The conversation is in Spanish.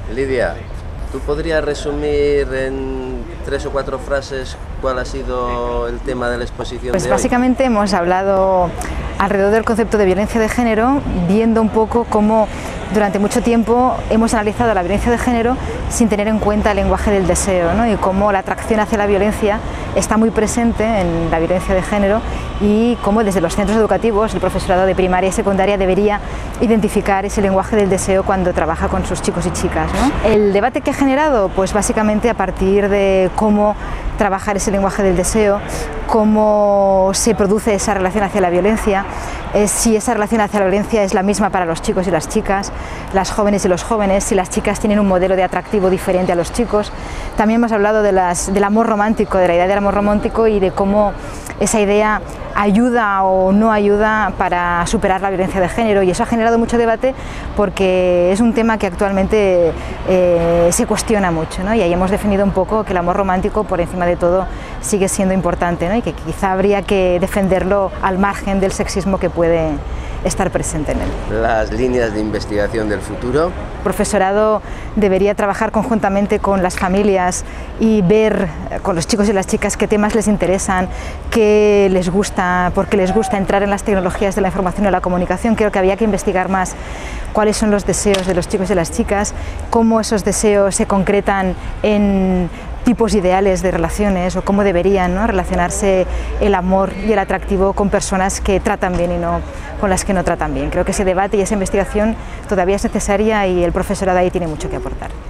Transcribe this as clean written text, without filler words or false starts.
Lidia, ¿tú podrías resumir en 3 o 4 frases cuál ha sido el tema de la exposición Pues de hoy? básicamente hemos hablado alrededor del concepto de violencia de género, viendo un poco cómo durante mucho tiempo hemos analizado la violencia de género sin tener en cuenta el lenguaje del deseo, ¿no? Y cómo la atracción hacia la violencia está muy presente en la violencia de género y cómo desde los centros educativos el profesorado de primaria y secundaria debería identificar ese lenguaje del deseo cuando trabaja con sus chicos y chicas, ¿no? El debate que ha generado, pues básicamente a partir de cómo trabajar ese lenguaje del deseo, cómo se produce esa relación hacia la violencia, si esa relación hacia la violencia es la misma para los chicos y las chicas, las jóvenes y los jóvenes, si las chicas tienen un modelo de atractivo diferente a los chicos. También hemos hablado del amor romántico, de la idea del amor romántico y de cómo esa idea ayuda o no ayuda para superar la violencia de género, y eso ha generado mucho debate porque es un tema que actualmente se cuestiona mucho, ¿no? Y ahí hemos definido un poco que el amor romántico por encima de todo sigue siendo importante, ¿no? Y que quizá habría que defenderlo al margen del sexismo que puede estar presente en él. Las líneas de investigación del futuro. El profesorado debería trabajar conjuntamente con las familias y ver con los chicos y las chicas qué temas les interesan, qué les gusta, por qué les gusta entrar en las tecnologías de la información y la comunicación. Creo que había que investigar más cuáles son los deseos de los chicos y las chicas, cómo esos deseos se concretan en tipos ideales de relaciones o cómo deberían, ¿no?, relacionarse el amor y el atractivo con personas que tratan bien y no con las que no tratan bien. Creo que ese debate y esa investigación todavía es necesaria y el profesorado ahí tiene mucho que aportar.